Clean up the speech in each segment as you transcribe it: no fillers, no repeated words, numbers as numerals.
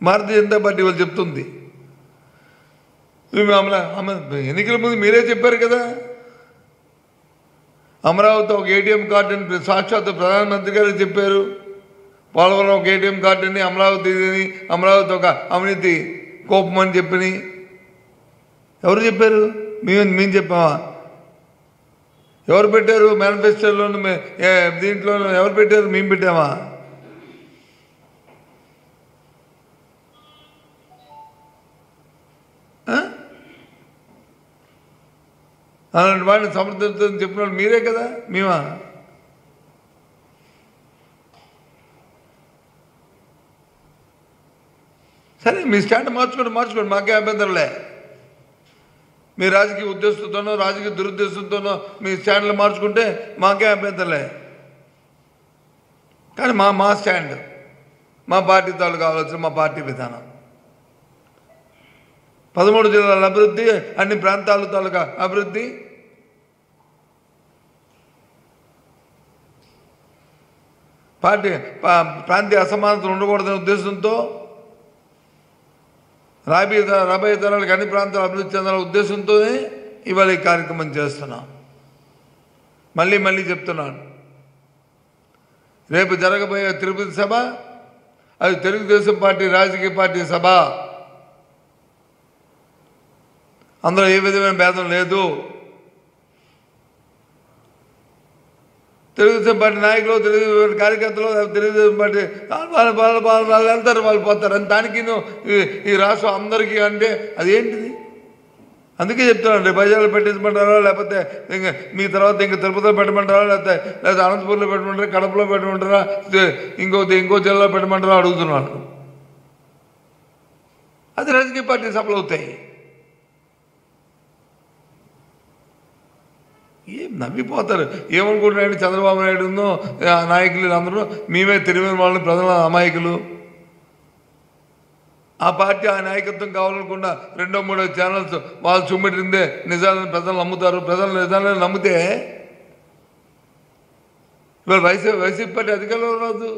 Bharatiya Janata party వాళ్ళు చెప్తుంది. ఎన్నికల ముందు మీరే చెప్పారు కదా, అమరావతి ఒక ఏటీఎం కార్డు అని సాక్షాత్ ప్రధానమంత్రి గారు చెప్పారు. పోలవరం ఒక ఏటీఎం కార్డు అని, అమరావతి ఒక అవినీతి కోపం అని చెప్పి ఎవరు చెప్పారు? మేము చెప్పామా? ఎవరు పెట్టారు? మేనిఫెస్టోలోను దీంట్లోనూ ఎవరు పెట్టారు? మేము పెట్టామా? అలాంటి వాడిని సమర్థించని చెప్పిన వాళ్ళు మీరే కదా, మేమా? సరే, మీ స్టాండ్ మార్చుకోండి, మాకే అభ్యంతరంలే. మీ రాజకీయ ఉద్దేశంతోనో రాజకీయ దురుద్దేశంతోనో మీ స్టాండ్లు మార్చుకుంటే మాకే అభ్యంతరంలే. కానీ మా స్టాండ్, మా పార్టీ తాలూకు ఆలోచన, మా పార్టీ విధానం 13 జిల్లాల అభివృద్ధి, అన్ని ప్రాంతాల తాలూకా అభివృద్ధి, ప్రాంతీయ అసమానతలు ఉండకూడదనే ఉద్దేశంతో రాబోయే తరాలకు అన్ని ప్రాంతాలు అభివృద్ధి చెందాలనే ఉద్దేశంతోనే ఇవాళ ఈ కార్యక్రమం చేస్తున్నాం. మళ్ళీ చెప్తున్నాను, రేపు జరగబోయే తిరుపతి సభ అది తెలుగుదేశం పార్టీ రాజకీయ పార్టీ సభ. అందులో ఏ విధమైన భేదం లేదు. తెలుగుదేశం పార్టీ నాయకులు, తెలుగుదేశం కార్యకర్తలు, తెలుగుదేశం పార్టీ వాళ్ళు వెళ్తారు, వాళ్ళు పోతారు. అని దానికి ఈ రాష్ట్రం అందరికీ అంటే అదేంటిది? అందుకే చెప్తున్నాను, రేపు బజార్లో పెట్టించమంటారా, లేకపోతే ఇంకా మీ తర్వాత ఇంకా తిరుపతిలో పెట్టమంటారా, లేకపోతే అనంతపూర్లో పెట్టమంటారా, కడపలో పెట్టమంటారా, ఇంకో జిల్లాలో పెట్టమంటారా అడుగుతున్నాను. అది రాజకీయ పార్టీ సభలు అవుతాయి. ఏం నవ్విపోతారు, ఏమనుకుంటున్నాడు చంద్రబాబు నాయుడును నాయకులు అందరూ మేమే తెలివైన వాళ్ళని, ప్రజల అమాయకులు. ఆ పార్టీ ఆ నాయకత్వం కావాలనుకున్న 2-3 ఛానల్స్ వాళ్ళు చూపెట్టిందే నిజాలను ప్రజలు నమ్ముతారు. ప్రజలు నిజాలను నమ్మితే ఇవాళ వైసీపీ పార్టీ అధికారంలో రాదు.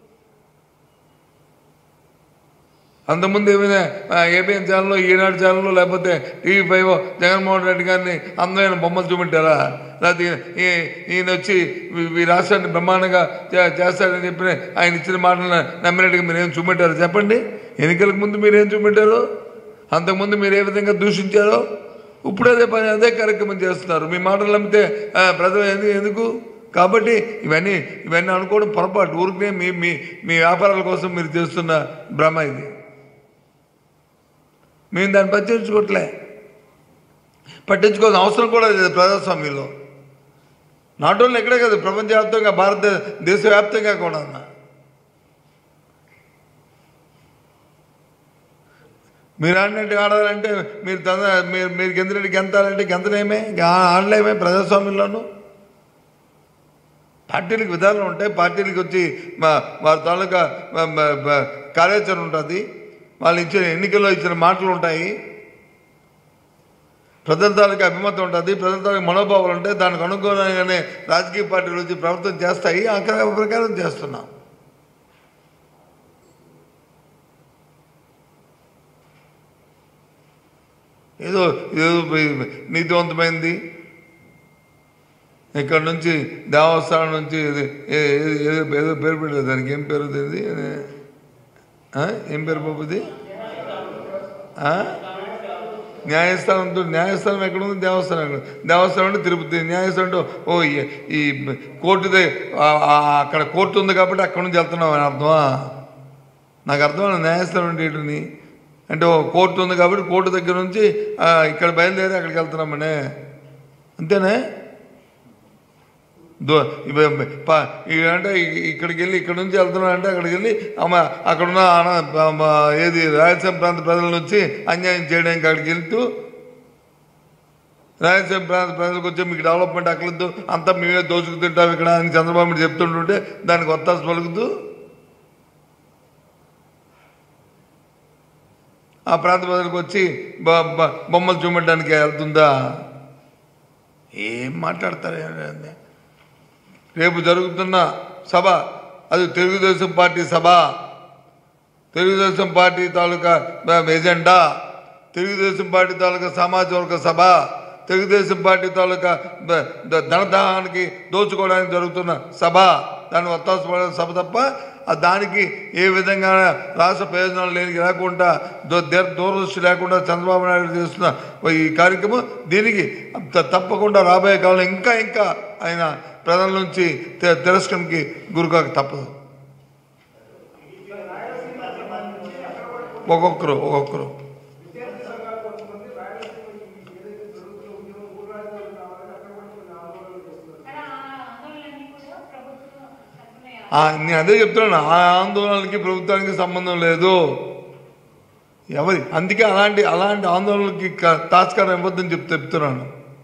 అంతకుముందు ఏమైనా ఏబిఎన్ ఛానల్లో, ఈనాడు ఛానల్లో, లేకపోతే TV5 జగన్మోహన్ రెడ్డి గారిని అందమైన బొమ్మలు చూపెట్టారా? లేకపోతే ఈయన వచ్చి ఈ రాష్ట్రాన్ని బ్రహ్మాండంగా చేస్తాడని చెప్పి ఆయన ఇచ్చిన మాటలను నమ్మినట్టుగా మీరేం చూపెట్టారు చెప్పండి? ఎన్నికలకు ముందు మీరేం చూపెట్టారు? అంతకుముందు మీరు ఏ విధంగా దూషించారో ఇప్పుడు అదే కార్యక్రమం చేస్తున్నారు. మీ మాటలు నమ్మితే ప్రజలు ఎందుకు? కాబట్టి ఇవన్నీ అనుకోవడం పొరపాటు. ఊరికే మీ వ్యాపారాల కోసం మీరు చేస్తున్న భ్రమ ఇది. మేము దాన్ని పట్టించుకోవాల్సిన అవసరం కూడా లేదు ప్రజాస్వామ్యంలో. నాట్ ఓన్లీ ఎక్కడే కదా, ప్రపంచవ్యాప్తంగా, దేశవ్యాప్తంగా కూడా. మీరు ఆడినట్టు ఆడాలంటే మీరు గెంతిరెడ్డి గెంతాలంటే గెంతలేమే, ఆడలేమే ప్రజాస్వామ్యంలోనూ. పార్టీలకు విధానం ఉంటాయి. పార్టీలకు వచ్చి వారి తాలూకా కార్యాచరణ ఉంటుంది. వాళ్ళు ఇచ్చిన ఎన్నికల్లో ఇచ్చిన మాటలు ఉంటాయి. ప్రజల తాలూకా అభిమతం ఉంటుంది. ప్రజల తాలూకా మనోభావాలు ఉంటాయి. దానికి అనుగుణంగానే రాజకీయ పార్టీలు వచ్చి ప్రవర్తన చేస్తాయి. ఆ ప్రకారం చేస్తున్నాం. ఏదో నీతివంతమైంది. ఇక్కడ నుంచి దేవస్థానం నుంచి ఏదో పేరు పెట్టలేదు, దానికి ఏం పేరు తెలియదు. ఏం పేరు బాబుది? న్యాయస్థానం ఎక్కడ ఉంది? దేవస్థానం ఎక్కడ? దేవస్థానం అంటే తిరుపతి. న్యాయస్థానం అంటే ఈ కోర్టుది, అక్కడ కోర్టు ఉంది కాబట్టి అక్కడ నుంచి వెళ్తున్నాం అని అర్థమా? నాకు అర్థం. న్యాయస్థానం అంటే ఏంటని అంటే కోర్టు ఉంది కాబట్టి కోర్టు దగ్గర నుంచి ఇక్కడ బయలుదేరి అక్కడికి వెళ్తున్నామనే, అంతేనే. అంటే ఇక్కడికి వెళ్ళి ఇక్కడ నుంచి వెళ్తున్నా అంటే అక్కడికి వెళ్ళి అక్కడున్న ఏది రాయలసీమ ప్రాంత ప్రజల నుంచి అన్యాయం చేయడానికి అక్కడికి వెళ్తూ రాయలసీమ ప్రాంత ప్రజలకు వచ్చే మీకు డెవలప్మెంట్ అక్కలతో అంతా మేమే దోచుకు తింటాం ఇక్కడ అని చంద్రబాబు నాయుడు చెప్తుంటుంటే దానికి ఒత్తాసు పలుకుతూ ఆ ప్రాంత ప్రజలకు వచ్చి బొమ్మలు చూపెట్టడానికి వెళ్తుందా? ఏం మాట్లాడతారు? రేపు జరుగుతున్న సభ అది తెలుగుదేశం పార్టీ సభ. తెలుగుదేశం పార్టీ తాలూకా ఎజెండా, తెలుగుదేశం పార్టీ తాలూకా సామాజిక వర్గ సభ, తెలుగుదేశం పార్టీ తాలూకా ధనదాహానికి దోచుకోవడానికి జరుగుతున్న సభ, దాన్ని ఒత్తాసపడే సభ తప్ప దానికి ఏ విధంగా రాష్ట్ర ప్రయోజనాలు లేకుండా దూరదృష్టి లేకుండా చంద్రబాబు నాయుడు చేస్తున్న ఈ కార్యక్రమం దీనికి తప్పకుండా రాబోయే కాలంలో ఇంకా ఇంకా ఆయన ప్రజల నుంచి తిరస్కరణకి గురికాక తప్పదు. ఒక్కొక్కరు నేను అదే చెప్తున్నాను, ఆ ఆందోళనకి ప్రభుత్వానికి సంబంధం లేదు అందుకే అలాంటి ఆందోళనలకి తాస్కారం ఇవ్వద్దని చెప్తున్నాను.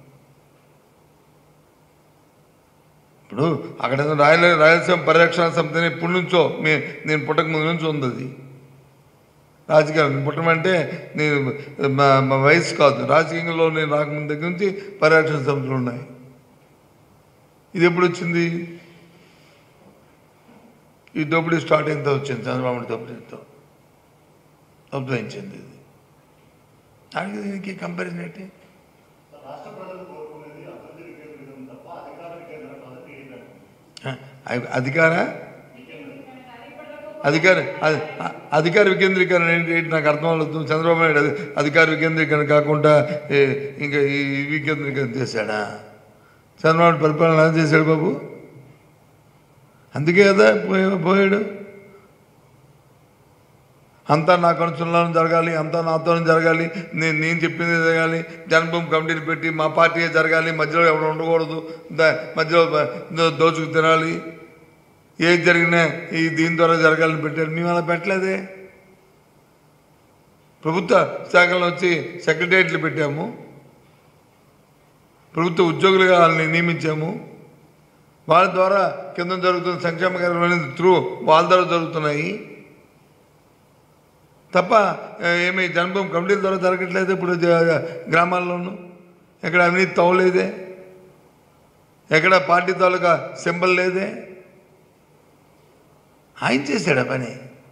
ఇప్పుడు అక్కడ రాయలసీమ పరిరక్షణ సమితిని ఇప్పటి నుంచో నేను పుట్టక ముందు నుంచి ఉంది. అది రాజకీయాలు పుట్టమంటే నేను మా వయసు కాదు, రాజకీయంలో నేను రాకముందు దగ్గర నుంచి పరిరక్షణ సమితులు ఉన్నాయి. ఇది ఎప్పుడు వచ్చింది? ఈ దోపిడీ స్టార్ట్ అయినంత వచ్చింది, చంద్రబాబు దోపిడీతో ఉద్భవించింది. ఇది దానికి దీనికి కంపారిజన్ ఏంటి? అధికార వికేంద్రీకరణ ఏంటి నాకు అర్థం అవుతుంది. చంద్రబాబు నాయుడు అధికార వికేంద్రీకరణ కాకుండా ఇంకా ఈ వికేంద్రీకరణ చేశాడా? చంద్రబాబు పరిపాలన ఎలా చేశాడు బాబు? అందుకే కదా పోయాడు. అంతా నా కనుసంధానం జరగాలి, అంతా నాతోనే జరగాలి, నేను చెప్పింది జరగాలి, జన్మభూమి కమిటీని పెట్టి మా పార్టీ జరగాలి, మధ్యలో ఎవరు ఉండకూడదు, మధ్యలో దోచుకు తినాలి, ఏది జరిగినా దీని ద్వారా జరగాలని పెట్టాడు. మేము అలా పెట్టలేదే. ప్రభుత్వ శాఖలను వచ్చి సెక్రటేరియట్లు పెట్టాము, ప్రభుత్వ ఉద్యోగులుగా వాళ్ళని నియమించాము, వాళ్ళ ద్వారా కింద జరుగుతున్న సంక్షేమ కార్యక్రమాలు త్రూ వాళ్ళ ద్వారా జరుగుతున్నాయి తప్ప ఏమి జన్మభూమి కమిటీల ద్వారా జరగట్లేదు. ఇప్పుడు గ్రామాల్లోనూ ఎక్కడ అవినీతి తవ్వలేదే, ఎక్కడ పార్టీ తాలూకా సింబల్ లేదే. ఆయన చేశాడు పని.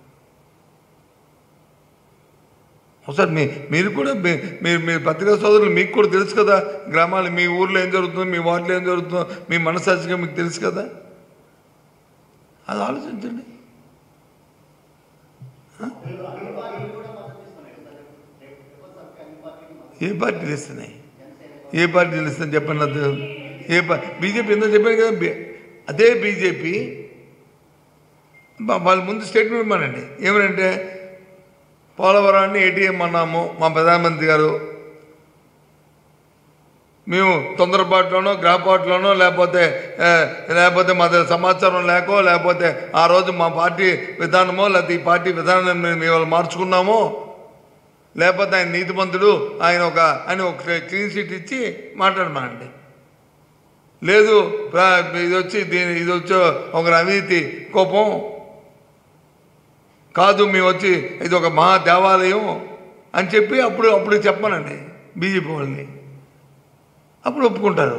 ఒకసారి మీరు కూడా మీరు పత్రికా సోదరులు మీకు కూడా తెలుసు కదా, గ్రామాలు మీ ఊర్లో ఏం జరుగుతుందో, మీ వార్డులో ఏం జరుగుతుందో మీ మనసాక్షిగా మీకు తెలుసు కదా. అది ఆలోచించండి. ఏ పార్టీలు ఇస్తున్నాయి? ఏ పార్టీలు ఇస్తున్నాయి చెప్పండి. బీజేపీ ఎందుకు చెప్పాను కదా, అదే బీజేపీ వాళ్ళ ముందు స్టేట్మెంట్ ఇవ్వమనండి. ఏమనంటే పోలవరాన్ని ఏటీఎం అన్నాము మా ప్రధానమంత్రి గారు, మేము తొందరపాటులోనో గ్రాపాటులోనో లేకపోతే మా సమాచారం లేకపోతే ఆ రోజు మా పార్టీ విధానమో లేకపోతే ఈ పార్టీ విధానాన్ని మేము మార్చుకున్నామో, లేకపోతే ఆయన నీతిమంతుడు, ఆయన ఒక క్లీన్ షీట్ ఇచ్చి మాట్లాడమానండి. లేదు ఇది వచ్చి ఒక అవినీతి కోపం కాదు, మేము వచ్చి ఇది ఒక మహా దేవాలయం అని చెప్పి అప్పుడు చెప్పానండి బీజేపీ వాళ్ళని. అప్పుడు ఒప్పుకుంటారు.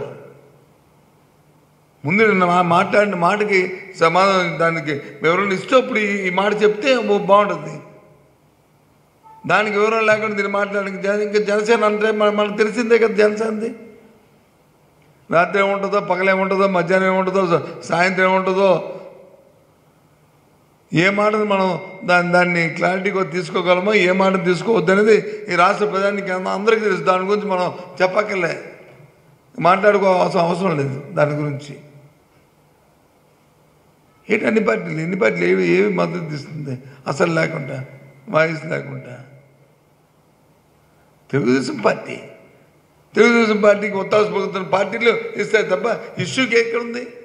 ముందు నిన్న మాట్లాడిన మాటకి సమాధానం దానికి వివరణ ఇస్తే అప్పుడు ఈ మాట చెప్తే బాగుంటుంది. దానికి వివరణ లేకుండా దీన్ని మాట్లాడడానికి ఇంకా జనసేన అంటే మనకు తెలిసిందే కదా. జనసేనది రాత్రి ఏముంటుందో, పగలేముంటుందో, మధ్యాహ్నం ఏముంటుందో, సాయంత్రం ఏముంటుందో, ఏ మాటను మనం దాన్ని క్లారిటీగా తీసుకోగలమో, ఏ మాటను తీసుకోవద్దు అనేది ఈ రాష్ట్ర ప్రజానికి అందరికీ తెలుసు. దాని గురించి మనం చెప్పక్కర్లే, మాట్లాడుకోవాల్సిన అవసరం లేదు దాని గురించి. ఏంటి ఎన్ని పార్టీలు ఏవి మద్దతు ఇస్తుంది అసలు లేకుండా, వాయిస్ లేకుండా? తెలుగుదేశం పార్టీకి ఒత్తాసు పలుకుతున్న పార్టీలు ఇస్తాయి తప్ప ఇష్యూకి ఎక్కడుంది?